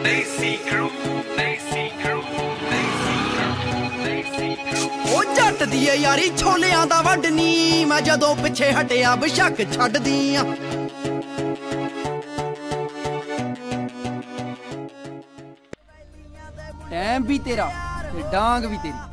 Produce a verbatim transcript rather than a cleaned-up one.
Desi Crew, Desi Crew, Desi Crew, Desi Crew। ਉਹ ਜੱਟ ਦੀ ਏ ਯਾਰੀ ਛੋਲਿਆਂ ਦਾ ਵੱਢਨੀ, ਮੈਂ ਜਦੋਂ ਪਿੱਛੇ ਹਟਿਆ ਬਸ਼ੱਕ ਛੱਡਦੀ ਆ। ਟਾਈਮ ਵੀ ਤੇਰਾ ਤੇ ਡਾਂਗ ਵੀ ਤੇਰੀ।